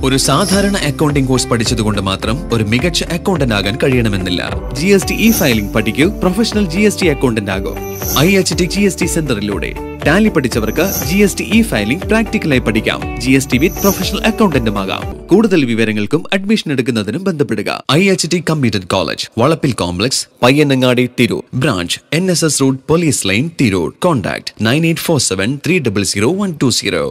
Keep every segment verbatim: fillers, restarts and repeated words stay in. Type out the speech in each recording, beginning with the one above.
ഒരു സാധാരണ accounting course പഠിച്ചതുകൊണ്ട് മാത്രം ഒരു മികച്ച അക്കൗണ്ടന്റ് ആകാൻ കഴിയണമെന്നില്ല. G S T E filing പഠിക്കൂ, professional G S T accountant ആകും. I H T G S T സെന്ററിലൂടെ ടാലി പഠിച്ചവർക്ക് G S T E filing പ്രാക്ടിക്കലായി പഠിക്കാം. G S T with professional അക്കൗണ്ടന്റും ആകാം. കൂടുതൽ വിവരങ്ങൾക്കും അഡ്മിഷൻ എടുക്കുന്നതിനും ബന്ധപ്പെടുക. I H T computer college, Valappil complex, Payyanangadi, Tirur. Branch N S S road, police line, Tirur. Contact nine eight four seven three double zero one two zero.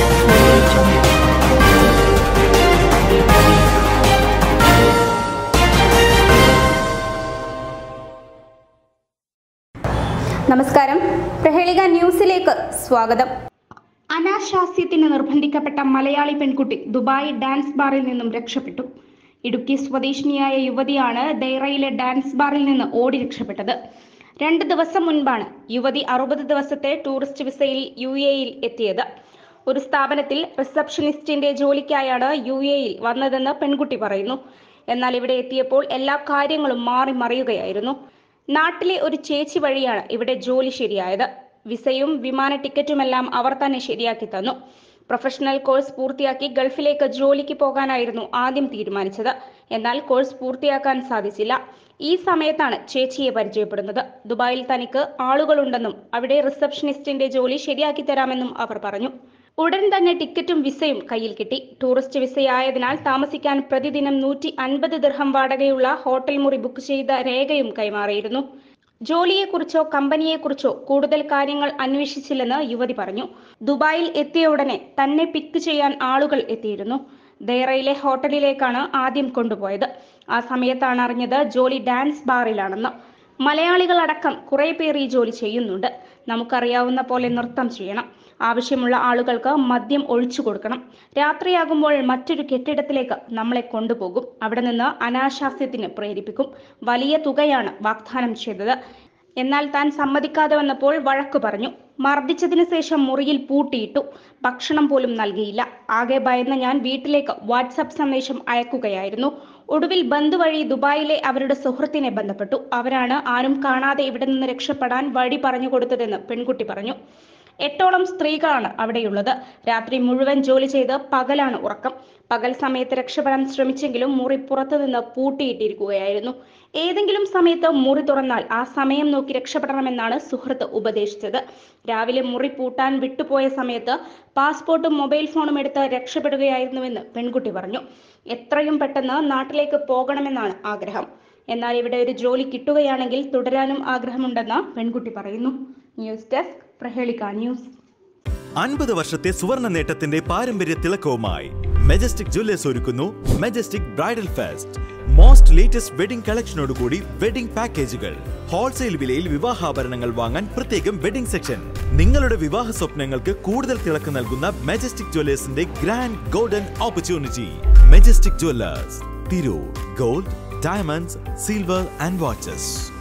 നമസ്കാരം, പ്രഹേളിക ന്യൂസിലേക്ക് സ്വാഗതം. അനാശാസ്യത്തിന് നിർബന്ധിക്കപ്പെട്ട മലയാളി പെൺകുട്ടി ദുബായ് ഡാൻസ് ബാറിൽ നിന്നും രക്ഷപ്പെട്ടു. ഇടുക്കി സ്വദേശിനിയായ യുവതിയാണ് ദൈറയിലെ ഡാൻസ് ബാറിൽ നിന്ന് ഓടി രക്ഷപ്പെട്ടത്. രണ്ട് ദിവസം മുൻപാണ് യുവതി അറുപത് ദിവസത്തെ ടൂറിസ്റ്റ് വിസയിൽ യു എയിൽ എത്തിയത്. ഒരു സ്ഥാപനത്തിൽ റിസപ്ഷനിസ്റ്റിന്റെ ജോലിക്കായാണ് യു എയിൽ വന്നതെന്ന് പെൺകുട്ടി പറയുന്നു. എന്നാൽ ഇവിടെ എത്തിയപ്പോൾ എല്ലാ കാര്യങ്ങളും മാറി മറിയുകയായിരുന്നു. നാട്ടിലെ ഒരു ചേച്ചി വഴിയാണ് ഇവിടെ ജോലി ശരിയായത്. വിസയും വിമാന ടിക്കറ്റുമെല്ലാം അവർ തന്നെ ശരിയാക്കി തന്നു. പ്രൊഫഷണൽ കോഴ്സ് പൂർത്തിയാക്കി ഗൾഫിലേക്ക് ജോലിക്ക് പോകാനായിരുന്നു ആദ്യം തീരുമാനിച്ചത്. എന്നാൽ കോഴ്സ് പൂർത്തിയാക്കാൻ സാധിച്ചില്ല. ഈ സമയത്താണ് ചേച്ചിയെ പരിചയപ്പെടുന്നത്. ദുബായിൽ തനിക്ക് ആളുകളുണ്ടെന്നും അവിടെ റിസപ്ഷനിസ്റ്റിന്റെ ജോലി ശരിയാക്കി തരാമെന്നും അവർ പറഞ്ഞു. ഉടൻ തന്നെ ടിക്കറ്റും വിസയും കയ്യിൽ കിട്ടി. ടൂറിസ്റ്റ് വിസയായതിനാൽ താമസിക്കാൻ പ്രതിദിനം നൂറ്റി അൻപത് ദിർഹം വാടകയുള്ള ഹോട്ടൽ മുറി ബുക്ക് ചെയ്ത രേഖയും കൈമാറിയിരുന്നു. ജോലിയെക്കുറിച്ചോ കമ്പനിയെക്കുറിച്ചോ കൂടുതൽ കാര്യങ്ങൾ അന്വേഷിച്ചില്ലെന്ന് യുവതി പറഞ്ഞു. ദുബായിൽ എത്തിയ ഉടനെ തന്നെ പിക്ക് ചെയ്യാൻ ആളുകൾ എത്തിയിരുന്നു. ദൈറയിലെ ഹോട്ടലിലേക്കാണ് ആദ്യം കൊണ്ടുപോയത്. ആ സമയത്താണ് അറിഞ്ഞത് ജോലി ഡാൻസ് ബാറിലാണെന്ന്. മലയാളികളടക്കം കുറെ പേർ ഈ ജോലി ചെയ്യുന്നുണ്ട്. നമുക്കറിയാവുന്ന പോലെ നൃത്തം ചെയ്യണം. ആവശ്യമുള്ള ആളുകൾക്ക് മദ്യം ഒഴിച്ചു കൊടുക്കണം. രാത്രിയാകുമ്പോൾ മറ്റൊരു കെട്ടിടത്തിലേക്ക് നമ്മളെ കൊണ്ടുപോകും. അവിടെ നിന്ന് അനാശാസ്യത്തിന് പ്രേരിപ്പിക്കും. വലിയ തുകയാണ് വാഗ്ദാനം ചെയ്തത്. എന്നാൽ താൻ സമ്മതിക്കാതെ വന്നപ്പോൾ വഴക്കു പറഞ്ഞു. മർദ്ദിച്ചതിന് ശേഷം മുറിയിൽ പൂട്ടിയിട്ടു. ഭക്ഷണം പോലും നൽകിയില്ല. ആകെ ഭയന്ന ഞാൻ വീട്ടിലേക്ക് വാട്സാപ്പ് സന്ദേശം അയക്കുകയായിരുന്നു. ഒടുവിൽ ബന്ധു വഴി ദുബായിലെ അവരുടെ സുഹൃത്തിനെ ബന്ധപ്പെട്ടു. അവരാണ് ആരും കാണാതെ ഇവിടെ നിന്ന് രക്ഷപ്പെടാൻ വഴി പറഞ്ഞു കൊടുത്തതെന്ന് പെൺകുട്ടി പറഞ്ഞു. എട്ടോളം സ്ത്രീകളാണ് അവിടെയുള്ളത്. രാത്രി മുഴുവൻ ജോലി ചെയ്ത് പകലാണ് ഉറക്കം. പകൽ സമയത്ത് രക്ഷപ്പെടാൻ ശ്രമിച്ചെങ്കിലും മുറി പുറത്തുനിന്ന് പൂട്ടിയിട്ടിരിക്കുകയായിരുന്നു. ഏതെങ്കിലും സമയത്ത് മുറി തുറന്നാൽ ആ സമയം നോക്കി രക്ഷപ്പെടണമെന്നാണ് സുഹൃത്ത് ഉപദേശിച്ചത്. രാവിലെ മുറി പൂട്ടാൻ വിട്ടുപോയ സമയത്ത് പാസ്പോർട്ടും മൊബൈൽ ഫോണും എടുത്ത് രക്ഷപ്പെടുകയായിരുന്നുവെന്ന് പെൺകുട്ടി പറഞ്ഞു. എത്രയും പെട്ടെന്ന് നാട്ടിലേക്ക് പോകണമെന്നാണ് ആഗ്രഹം. എന്നാൽ ഇവിടെ ഒരു ജോലി കിട്ടുകയാണെങ്കിൽ തുടരാനും ആഗ്രഹമുണ്ടെന്ന് പെൺകുട്ടി പറയുന്നു. News desk, Prahelika news. അൻപത് വർഷത്തെ സുവർണ നേട്ടത്തിന്റെ പാരമ്പര്യ തിളക്കവുമായി മെജസ്റ്റിക് ജ്വല്ലേഴ്സ് ഒരുക്കുന്നു Majestic bridal fest. Most latest wedding കളക്ഷനോടുകൂടി വെഡിംഗ് പാക്കേജുകൾ. ഹോൾസെയിൽ വിലയിൽ വിവാഹാഭരണങ്ങൾ വാങ്ങാൻ പ്രത്യേകം വെഡിംഗ് സെക്ഷൻ. നിങ്ങളുടെ വിവാഹ സ്വപ്നങ്ങൾക്ക് കൂടുതൽ തിളക്കം നൽകുന്ന മെജസ്റ്റിക് ജ്വല്ലേഴ്സിന്റെ grand golden opportunity. Majestic Jewellers, Tirur. Gold, diamonds, silver and watches.